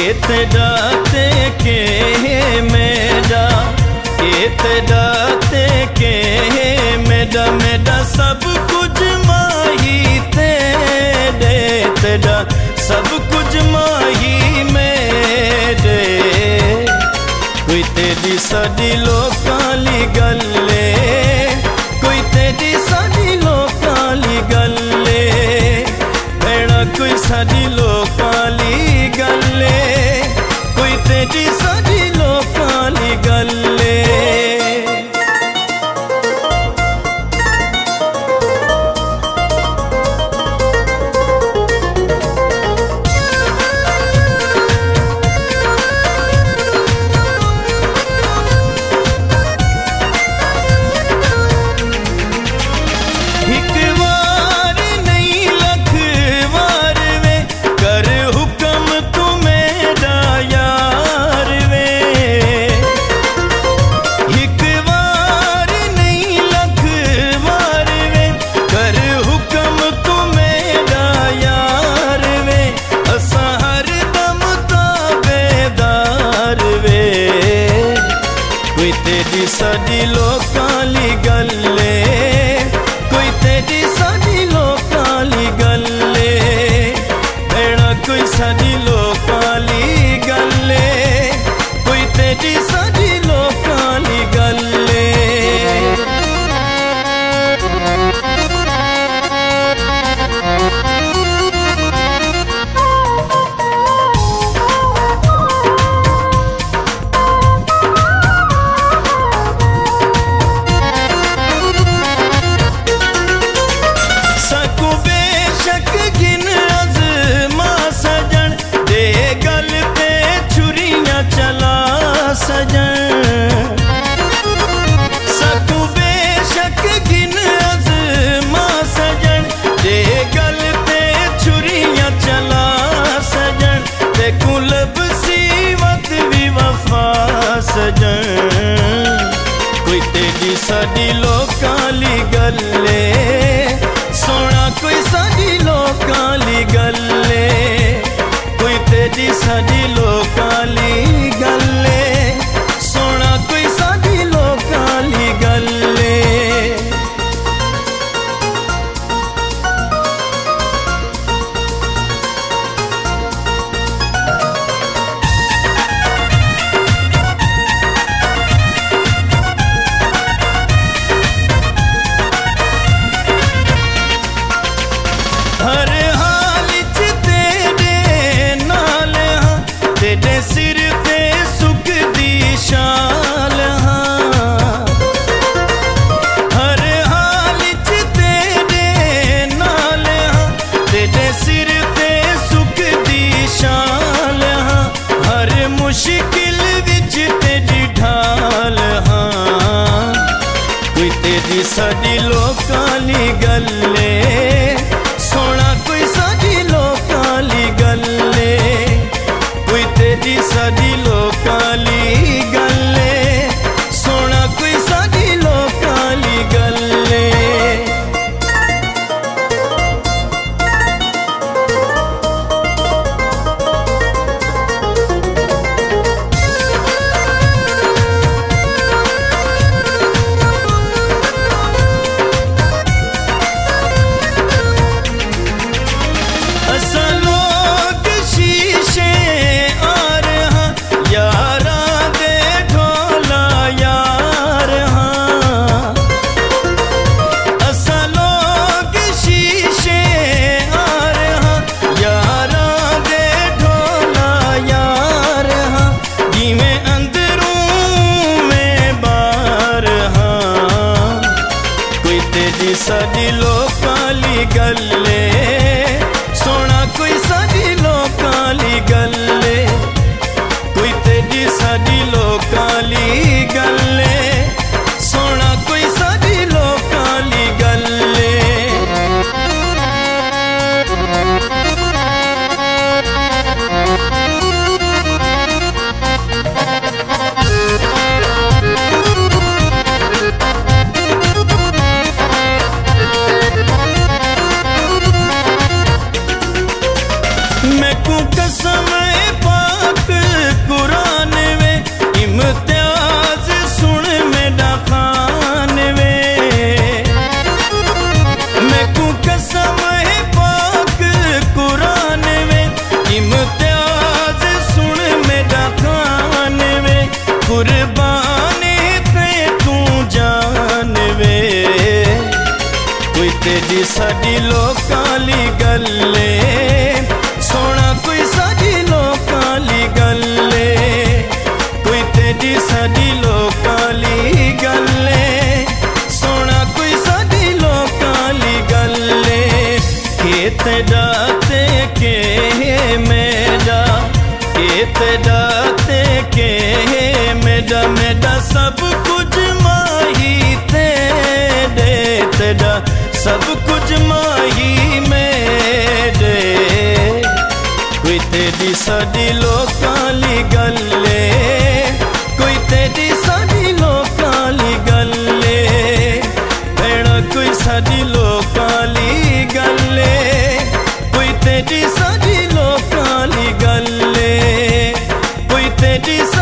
तेडाते के मेडा तेडाते के मेडा मेडा सब कुछ माही तेरे तेडा सब कुछ माही मेरे कोई तेरी साडी लोकाली गल्ले कोई तेरी साडी लोकाली गल्ले भेड़ा कोई साडी लोकाली गल्ले कोई तेरी साडी लोकाली गल्ले कोई तेरी साडी लोकाली गल्ले कोई तेरी साडी लोकाली गल्ले भेड़ा कोई साडी लोकाली गल्ले कोई तेरी साडी लोकाली गल्ले कसम है पाक कुरान में, इम्तियाज सुन मेरा खान वे, कुर्बानी ते तू जान वे। कोई तेरी साडी लोकाली गल्ले, सोना कोई साडी लोकाली गल्ले, कोई तेरी साडी लोकाली गल्ले, सोना कोई साडी लोकाली गल्ले। के तेरा ते के मेरा, के तेरा ते के मेरा, मेरा सब कुछ माही तेरे, तेरा सब कुछ माही मेरे। कोई तेरी साडी लोकाली गल्ले, कोई तेरी साडी लोकाली गल्ले, भेड़ा कोई साडी लोकाली गल्ले, कोई तेरी साडी लोकाली गल्ले, कोई तेरी